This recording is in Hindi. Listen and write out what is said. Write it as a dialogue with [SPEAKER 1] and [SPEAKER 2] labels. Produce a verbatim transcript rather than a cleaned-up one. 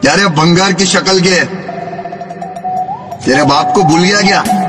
[SPEAKER 1] यारे भंगार की शक्ल के तेरे बाप को भूल गया क्या?